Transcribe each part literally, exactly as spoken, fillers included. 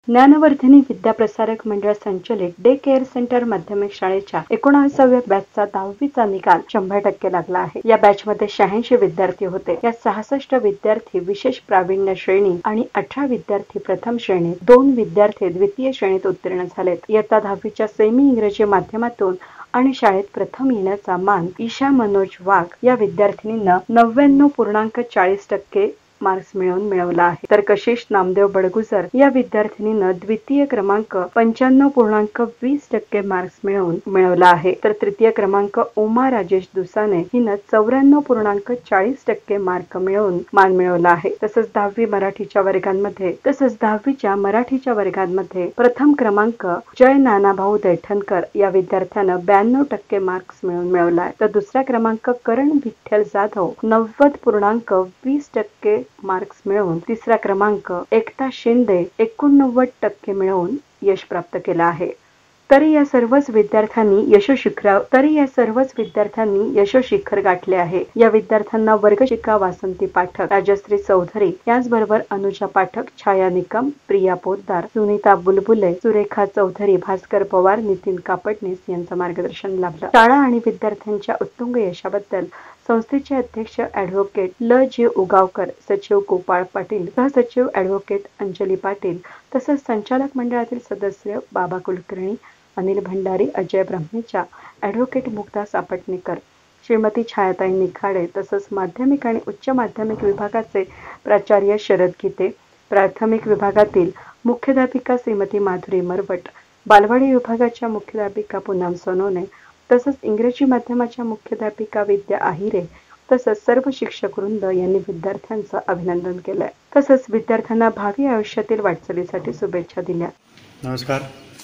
ज्ञानवर्धिनी विद्याप्रसारक मंडळ संचलित day care centre माध्यमिक शाळेच्या एकोणविसाव्या बॅचचा दहावीचा निकाल शंभर टक्के लागला आहे। या बॅचमध्ये शहाऐंशी विद्यार्थी होते। या सहासष्ट विद्यार्थी विशेष प्रावीण्य श्रेणी आणि अठरा विद्यार्थी प्रथम श्रेणीत, दोन विद्यार्थी द्वितीय श्रेणीत उत्तीर्ण झालेत। इयत्ता दहावीच्या सेमी इंग्रजी माध्यमातून आणि शाळेत प्रथम येण्याचा मान ईशा मनोज वाघ या विद्यार्थिनींना नव्याण्णव पूर्णांक चाळीस टक्के मार्क्स मिळवून मिळवला आहे। तर कशिश नामदेव बडगुजर या विद्यार्थिनीनं द्वितीय क्रमांक पंच्याण्णव पूर्णांक वीस टक्के मार्क्स मिळवून मिळवला आहे। तर तृतीय क्रमांक उमा राजेश दुसाने हिनं चौऱ्याण्णव पूर्णांक चाळीस टक्के मार्क मिळवून मान मिळवला आहे। तसंच दहावी मराठीच्या वर्गांमध्ये तसंच दहावीच्या मराठीच्या वर्गांमध्ये प्रथम क्रमांक जय नानाभाऊ दैठणकर या विद्यार्थ्यानं ब्याण्णव टक्के मार्क्स मिळवून मिळवला आहे। तर दुसरा क्रमांक करण विठ्ठल जाधव नव्वद पूर्णांक वीस टक्के मार्क्स मिळवून, तिसरा क्रमांक एकता शिंदे एकोणनव्वद टक्के मिळवून यश प्राप्त केला आहे। तरी या सर्वच विद्यार्थ्यांनी यशोशिखर तरी या सर्वच विद्यार्थ्यांनी यशोशिखर गाठले आहे। या विद्यार्थ्यांना वर्गशिका वासंती पाठक, राजश्री चौधरी याचबरोबर अनुजा पाठक, छाया निकम, प्रिया पोद्दार, सुनीता बुलबुले, सुरेखा चौधरी, भास्कर पवार, नितीन कापडणीस यांचं मार्गदर्शन लाभलं। शाळा आणि विद्यार्थ्यांच्या उत्तुंग यशाबद्दल संस्थेचे अध्यक्ष ॲडव्होकेट ल जे उगावकर, सचिव गोपाळ पाटील, सहसचिव ॲडव्होकेट अंजली पाटील तसंच संचालक मंडळातील सदस्य बाबा कुलकर्णी, अनिल भंडारी, अजय ब्रह्मेचा, ॲडव्होकेट मुक्ता सापटणेकर, श्रीमती छायाताई निखाडे तसंच माध्यमिक आणि उच्च माध्यमिक विभागाचे प्राचार्य शरद गीते, प्राथमिक विभागातील मुख्याध्यापिका श्रीमती माधुरी मरवट, बालवाडी विभागाच्या मुख्याध्यापिका पूनम सोनोने तसंच इंग्रजी माध्यमाच्या मुख्याध्यापिका विद्या आहिरे तसंच सर्व शिक्षक वृंद यांनी विद्यार्थ्यांचं अभिनंदन केलंय। तसंच विद्यार्थ्यांना भावी आयुष्यातील वाटचालीसाठी शुभेच्छा दिल्या। नमस्कार।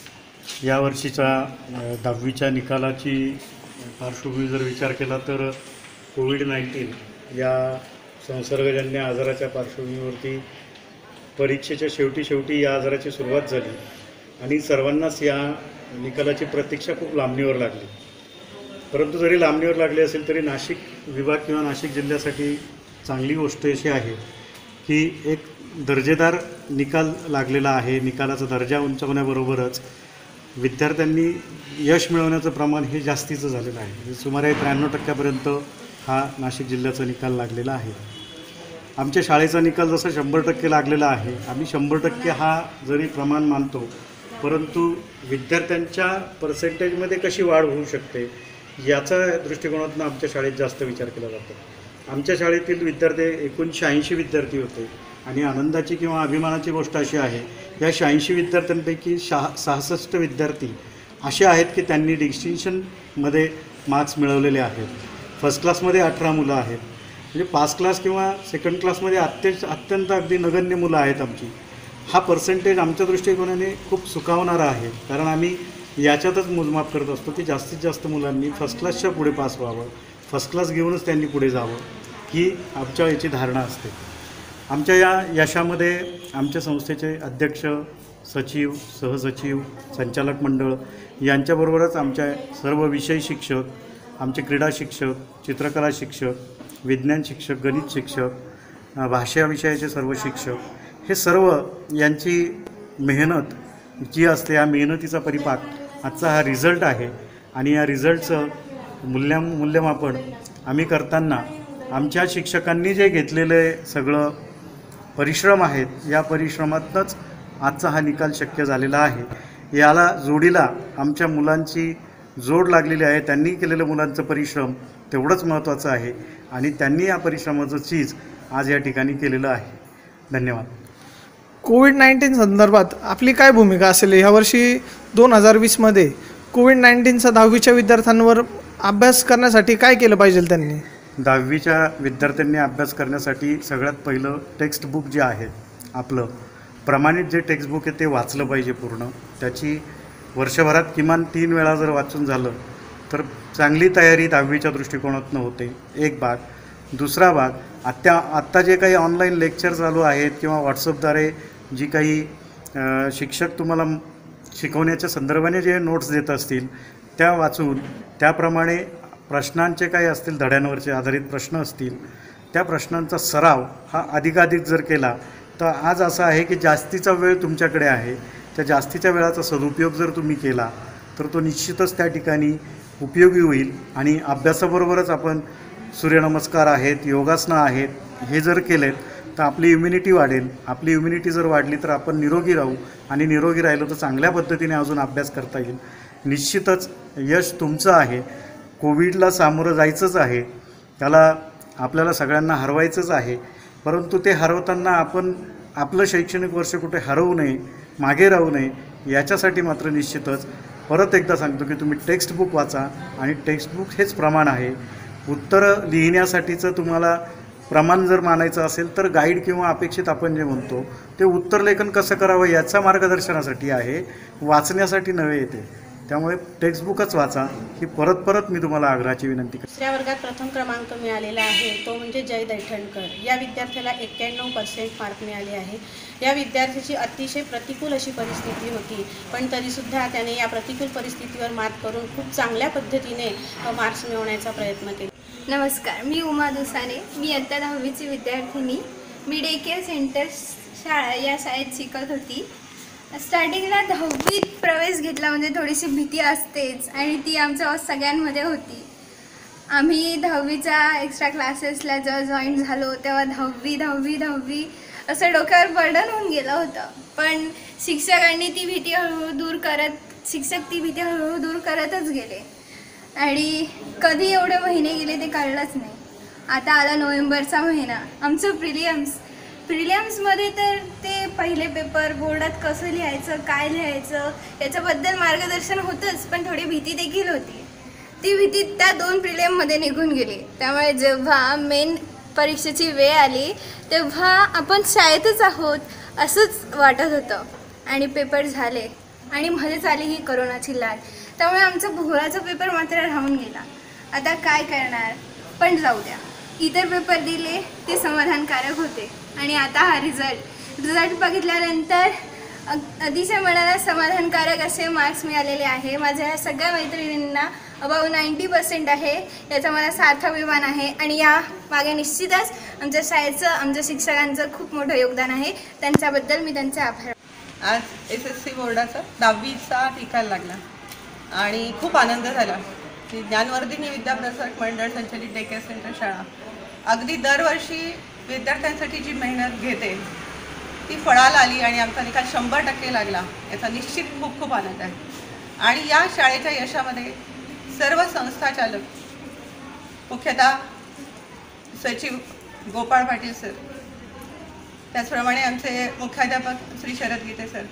या वर्षीचा दहावीच्या निकालाची पार्श्वभूमी जर विचार केला तर कोविड नाईन्टीन या संसर्गजन्य आजाराच्या पार्श्वभूमीवरती परीक्षेच्या शेवटी शेवटी या आजाराची सुरुवात झाली आणि सर्वांनाच या निकालाची प्रतीक्षा खूप लांबणीवर लागली। परंतु जरी लांबणीवर लागली असेल तरी नाशिक विभाग किंवा नाशिक जिल्ह्यासाठी चांगली गोष्ट अशी आहे की एक दर्जेदार निकाल लागलेला आहे। निकालाचा दर्जा उंचावण्याबरोबरच विद्यार्थ्यांनी यश मिळवण्याचं प्रमाण हे जास्तीचं झालेलं आहे। सुमारे त्र्याण्णव टक्क्यापर्यंत हा नाशिक जिल्ह्याचा निकाल लागलेला आहे। आमच्या शाळेचा निकाल जसा शंभर टक्के लागलेला आहे, आम्ही शंभर टक्के हा जरी प्रमाण मानतो परंतु विद्यार्थ्यांच्या पर्सेंटेजमध्ये कशी वाढ होऊ शकते याचा दृष्टिकोनातून आमच्या शाळेत जास्त विचार केला जातो। आमच्या शाळेतील विद्यार्थी एकूण शहाऐंशी विद्यार्थी होते आणि आनंदाची किंवा अभिमानाची गोष्ट अशी आहे या शहाऐंशी विद्यार्थ्यांपैकी शहा सहासष्ट विद्यार्थी असे आहेत की त्यांनी डिस्टिंक्शनमध्ये मार्क्स मिळवलेले आहेत। फर्स्ट क्लासमध्ये अठरा मुलं आहेत, म्हणजे पास क्लास किंवा सेकंड क्लासमध्ये अत्यंत अत्यंत अगदी नगण्य मुलं आहेत आमची। हा पर्सेंटेज आमच्या दृष्टिकोनाने खूप सुखावणारा आहे, कारण आम्ही याच्यातच मोजमाप करत असतो की जास्तीत जास्त मुलांनी फर्स्ट क्लासच्या पुढे पास व्हावं, फर्स्ट क्लास घेऊनच त्यांनी पुढे जावं ही आमच्या याची धारणा असते। आमच्या या यशामध्ये आमच्या संस्थेचे अध्यक्ष, सचिव, सहसचिव, संचालक मंडळ यांच्याबरोबरच आमच्या सर्व विषय शिक्षक, आमचे क्रीडा शिक्षक, चित्रकला शिक्षक, विज्ञान शिक्षक, गणित शिक्षक, भाषा विषयाचे सर्व शिक्षक हे सर्व यांची मेहनत जी असते या मेहनतीचा परिपाक आजचा हा रिझल्ट आहे। आणि या रिझल्टचं मूल्य मूल्यमापन आम्ही करताना आमच्या शिक्षकांनी जे घेतलेले सगळं परिश्रम आहेत या परिश्रमातूनच आजचा हा निकाल शक्य झालेला आहे। याला जोडीला आमच्या मुलांची जोड लागलेली आहे, त्यांनी केलेलं मुलांचं परिश्रम तेवढंच महत्त्वाचं आहे आणि त्यांनी या परिश्रमाचं चीज आज या ठिकाणी केलेलं आहे। धन्यवाद। कोविड नाईन्टीन संदर्भात आपली काय भूमिका असेल? यावर्षी दोन हजार वीसमध्ये कोविड नाईन्टीनचा दहावीच्या विद्यार्थ्यांवर अभ्यास करण्यासाठी काय केलं पाहिजे? त्यांनी दहावीच्या विद्यार्थ्यांनी अभ्यास करण्यासाठी सगळ्यात पहिलं टेक्स्टबुक जे आहे आपलं प्रमाणित जे टेक्स्टबुक आहे ते वाचलं पाहिजे पूर्ण। त्याची वर्षभरात किमान तीन वेळा जर वाचून झालं तर चांगली तयारी दहावीच्या दृष्टिकोनातून होते, एक भाग। दुसरा भाग, आत्ता आत्ता जे काही ऑनलाईन लेक्चर चालू आहेत किंवा व्हॉट्सअपद्वारे जी काही शिक्षक तुम्हाला शिकवण्याच्या संदर्भाने जे नोट्स देत असतील त्या वाचून त्याप्रमाणे प्रश्नांचे काही असतील धड्यांवरचे आधारित प्रश्न असतील त्या प्रश्नांचा सराव हा अधिकाधिक जर केला तर आज असं आहे की जास्तीचा वेळ तुमच्याकडे आहे, त्या जास्तीच्या वेळाचा सदुपयोग जर तुम्ही केला तर तो निश्चितच त्या ठिकाणी उपयोगी होईल. आणि अभ्यासाबरोबरच आपण सूर्यनमस्कार आहेत, योगासनं आहेत, हे जर केलेत तर आपली इम्युनिटी वाढेल. आपली इम्युनिटी जर वाढली तर आपण निरोगी राहू, आणि निरोगी राहिलो तर चांगल्या पद्धतीने अजून अभ्यास करता येईल. निश्चितच यश तुमचं आहे. कोविडला सामोरं जायचंच आहे, त्याला आपल्याला सगळ्यांना हरवायचंच आहे. परंतु ते हरवताना आपण आपलं शैक्षणिक वर्ष कुठे हरवू नये, मागे राहू नये, याच्यासाठी मात्र निश्चितच परत एकदा सांगतो की तुम्ही टेक्स्टबुक वाचा. आणि टेक्स्टबुक हेच प्रमाण आहे. उत्तरं लिहिण्यासाठीचं तुम्हाला प्रमाण जर मानायचं असेल तर गाईड किंवा अपेक्षित आपण जे म्हणतो ते उत्तरलेखन कसं करावं याच्या मार्गदर्शनासाठी आहे, वाचण्यासाठी नव्हे येते. त्यामुळे टेक्स्टबुकच वाचा ही परत परत मी तुम्हाला आग्रहाची विनंती करतो. दुसऱ्या वर्गात प्रथम क्रमांक मिळालेला आहे तो म्हणजे जय दैठणकर. या विद्यार्थ्याला एक्क्याण्णव पर्सेंट मार्क मिळाले आहे. या विद्यार्थ्याची अतिशय प्रतिकूल अशी परिस्थिती होती, पण तरीसुद्धा त्याने या प्रतिकूल परिस्थितीवर मात करून खूप चांगल्या पद्धतीने मार्क्स मिळवण्याचा प्रयत्न केला. नमस्कार, मी उमा दुसाने. मी इयत्ता दहावीची विद्यार्थिनी. मी डे केअर सेंटर शाळा या शाळेत शिकत होती. स्टार्टिंगला दहावीत प्रवेश घेतला म्हणजे थोडीशी भीती असतेच, आणि ती आमच्या सगळ्यांमध्ये होती. आम्ही दहावीच्या एक्स्ट्रा क्लासेसला जेव्हा जॉईन झालो तेव्हा दहावी दहावी दहावी असं डोक्यावर बर्डन होऊन गेलं होतं. पण शिक्षकांनी ती भीती हळूहळू दूर करत शिक्षक ती भीती हळूहळू दूर करतच गेले, आणि कधी एवढे महिने गेले ते कळलंच नाही. आता आला नोव्हेंबरचा महिना. आमचं प्रिलियम्स प्रिलियम्समध्ये तर ते पहिले पेपर, बोर्डात कसं लिहायचं, काय लिहायचं याच्याबद्दल मार्गदर्शन होतंच, पण थोडी भीती देखील होती. ती भीती त्या दोन प्रिलियममध्ये निघून गेली. त्यामुळे जेव्हा मेन परीक्षेची वेळ आली तेव्हा आपण शाळेतच आहोत असंच वाटत होतं. आणि पेपर झाले, आणि मध्येच आली ही करोनाची लाट. त्यामुळे आमचा भूगोलाचा पेपर मात्र राहून गेला. आता काय करणार, पण जाऊ द्या. इतर पेपर दिले ते समाधानकारक होते, आणि आता हा रिझल्ट रिझल्ट बघितल्यानंतर अतिशय मनाला समाधानकारक असे मार्क्स मिळालेले आहे. माझ्या या सगळ्या मैत्रिणींना अबाव नाईंटी पर्सेंट आहे, याचा मला सार्थ अभिमान आहे. आणि या मागे निश्चितच आमच्या शाळेचं, आमच्या शिक्षकांचं खूप मोठं योगदान आहे. त्यांच्याबद्दल मी त्यांचे आभार. आज एस एस सी बोर्डाचा दहावीचा निकाल लागला आणि खूप आनंद झाला. ज्ञानवर्धिनी विद्याप्रसारक मंडळ संचलित डे केअर सेंटर शाळा अगदी दरवर्षी विद्यार्थ्यांसाठी जी मेहनत घेते ती फळाला आली, आणि आमचा निकाल शंभर टक्के लागला. याचा निश्चित खूप खूप आनंद आहे. आणि या शाळेच्या यशामध्ये सर्व संस्थाचालक, मुख्यतः सचिव गोपाळ पाटील सर, त्याचप्रमाणे आमचे मुख्याध्यापक श्री शरद गीते सर,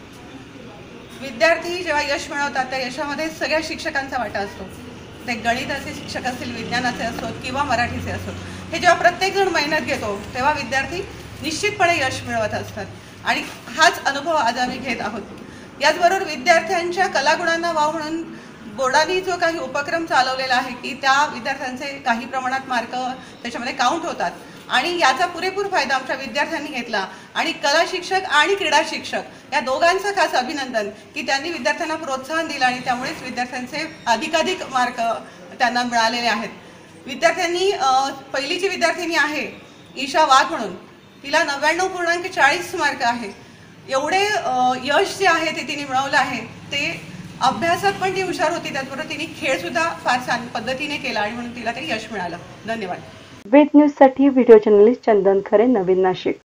विद्यार्थी जेव्हा यश मिळवतात त्या यशामध्ये सगळ्या शिक्षकांचा वाटा असतो. ते गणिताचे शिक्षक असतील, विज्ञानाचे असोत किंवा मराठीचे असोत, हे जेव्हा प्रत्येकजण मेहनत घेतो तेव्हा विद्यार्थी निश्चितपणे यश मिळवत असतात. आणि हाच अनुभव आज आम्ही घेत आहोत. याचबरोबर विद्यार्थ्यांच्या कलागुणांना वाव म्हणून बोर्डाने जो काही उपक्रम चालवलेला आहे की त्या विद्यार्थ्यांचे काही प्रमाणात मार्क त्याच्यामध्ये काउंट होतात, आणि याचा पुरेपूर फायदा आमच्या विद्यार्थ्यांनी घेतला. आणि कला शिक्षक आणि क्रीडा शिक्षक या दोघांचं खास अभिनंदन की त्यांनी विद्यार्थ्यांना प्रोत्साहन दिलं, आणि त्यामुळेच विद्यार्थ्यांचे अधिकाधिक मार्क त्यांना मिळालेले आहेत. विद्यार्थ्यांनी पहिलीची विद्यार्थिनी आहे ईशा वाघ म्हणून, तिला नव्याण्णव पूर्णांक चाळीस मार्क आहे. एवढे यश जे आहे ते तिने मिळवलं आहे. ते अभ्यासात पण ती हुशार होती, त्याचबरोबर तिने खेळसुद्धा फार छान पद्धतीने केला, आणि म्हणून तिला ते यश मिळालं. धन्यवाद. वेद न्यूज साठी व्हिडिओ जर्नलिस्ट चंदन खरे, नवीन नाशिक.